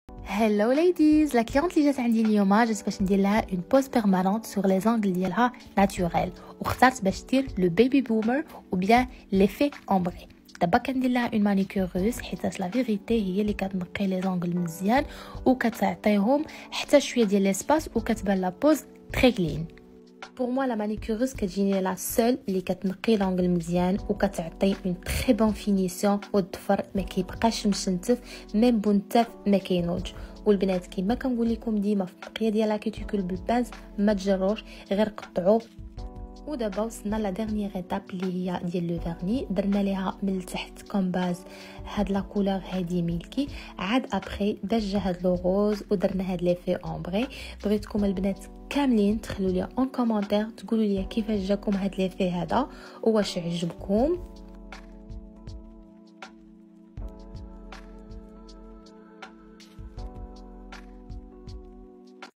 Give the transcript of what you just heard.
Hello ladies, la cliente اللي جات عندي اليوم جات باش ندير لها une pose permanente sur les ongles ديالها naturel واختارت باش دير le baby boomer ou bien l'effet ombré. دابا كندير لها une manucureuse حيت لا فيغيتي هي اللي كتنقي لي زونغل مزيان وكتعطيهم حتى شويه ديال ليسباس وكتبان لا بوز تري كلين. Pour moi la manucureuse كتجيني لا سول اللي كتنقي لونغل مزيان وكتعطي اون تري بون فينيسيون والضفر ما كيبقاش مشنتف ميم بنتف ما كينوج. والبنات كيما كنقول لكم ديما في البقيه ديال لا كوتيكول بالبانز ما تجروش غير قطعوا. ودابا وصلنا لا ديرنيير ايتاب اللي هي ديال لو فيرني. درنا ليها من التحت كوم باز هاد لا كولور هادي ميلكي، عاد ابري باش جا هاد لو روز ودرنا هاد ليفي اومبري. بغيتكم البنات كاملين تخلوا لي اون كومونتير تقولوا لي كيفاش جاكم هاد ليفي هذا واش عجبكم.